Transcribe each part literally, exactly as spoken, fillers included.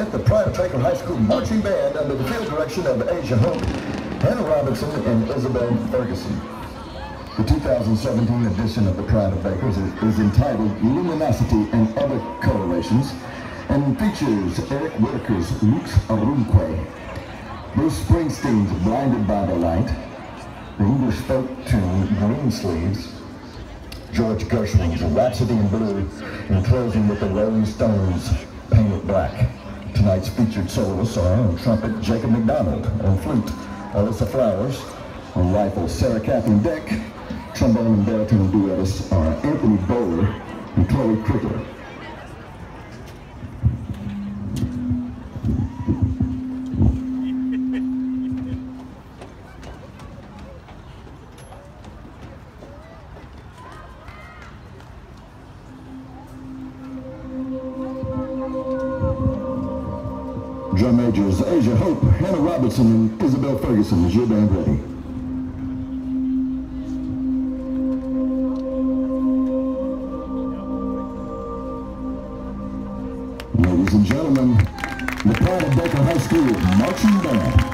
present the Pride of Baker High School Marching Band under the field direction of Asia Hope, Hannah Robinson, and Isabel Ferguson. The two thousand seventeen edition of the Pride of Bakers is, is entitled Luminosity and Other Colorations and features Eric Whitaker's Lux Arunque, Bruce Springsteen's Blinded by the Light, the English folk tune Green Sleeves, George Gershwin's Rhapsody in Blue, and closing with the Rolling Stones' Painted Black. Tonight's featured soloists are on trumpet Jacob McDonald, on flute Alyssa Flowers, on rifle Sarah Catherine Deck, trombone and baritone duettists are Anthony Bowler and Chloe Cricket. Drum majors Asia Hope, Hannah Robinson, and Isabel Ferguson. Is your band ready? Ladies and gentlemen, the Pride of Baker High School Marching Band.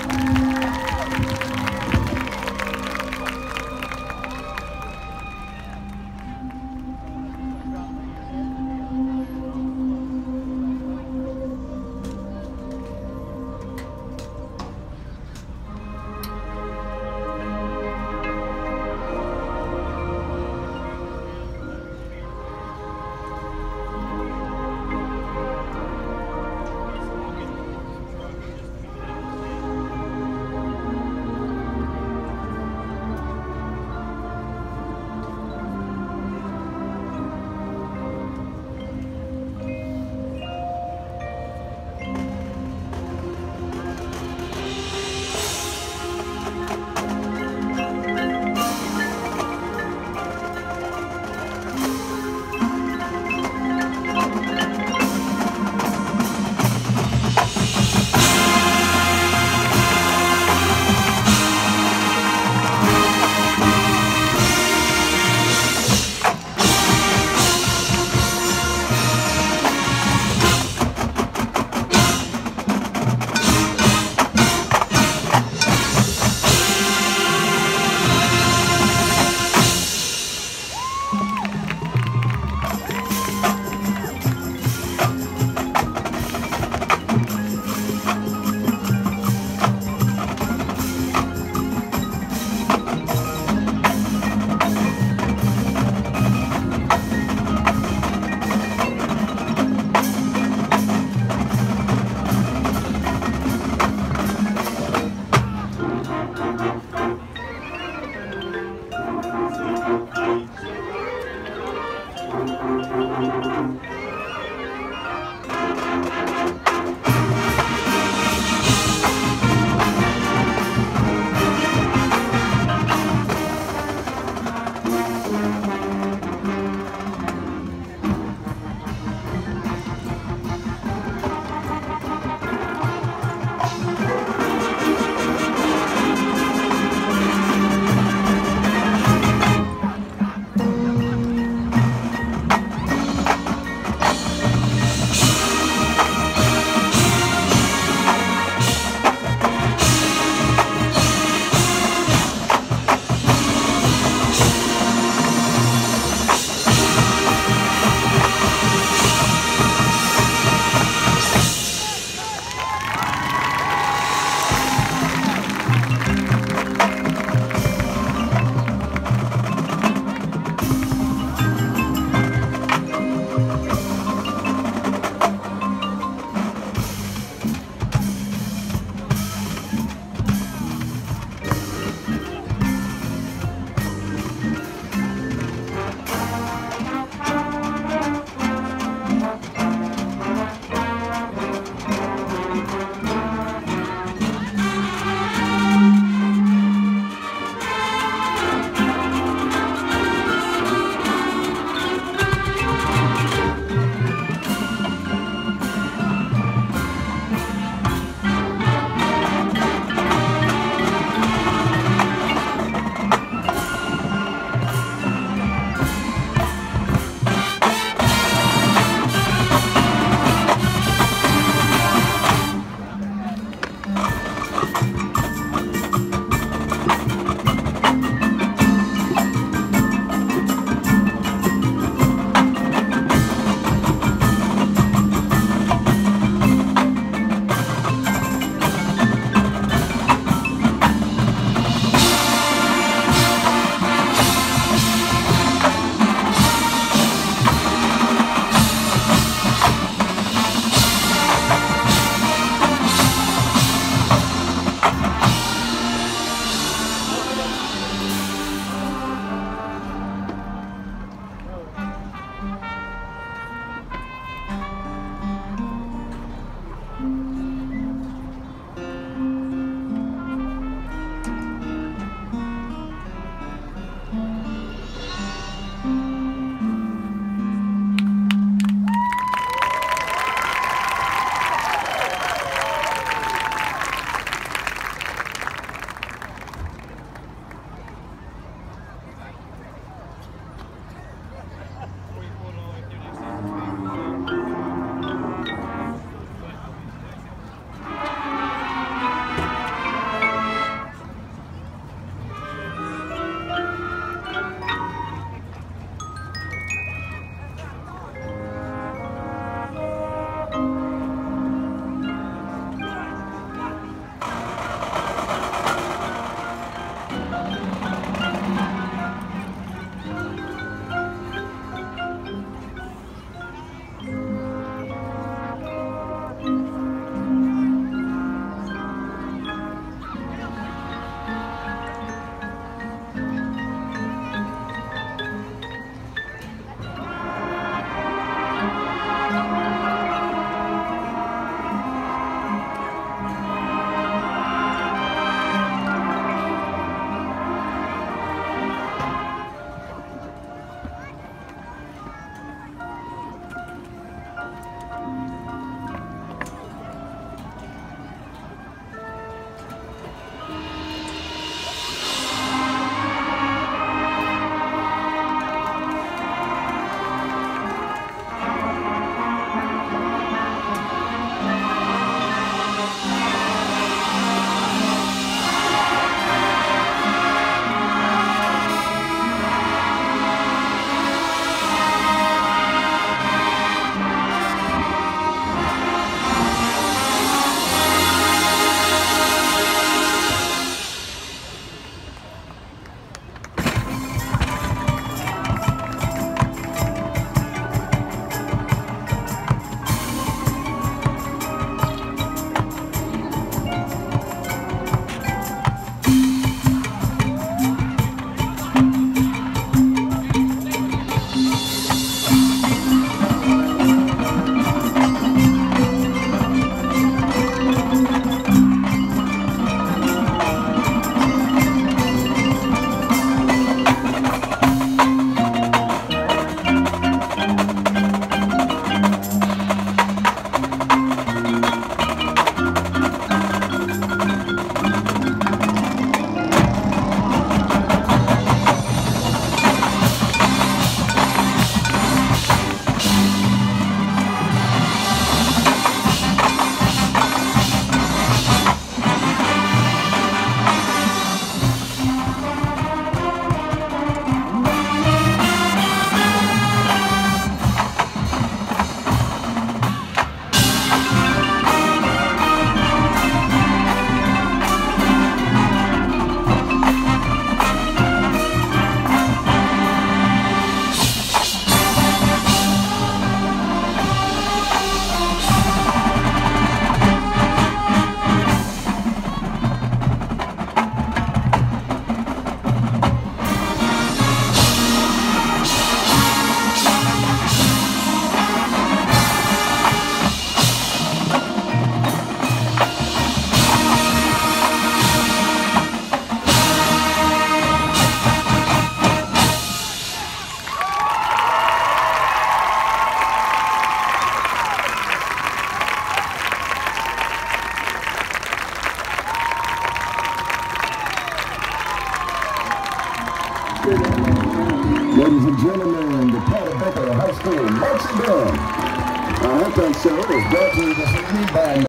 Local Marching Band. Our halftime show is brought to you this evening by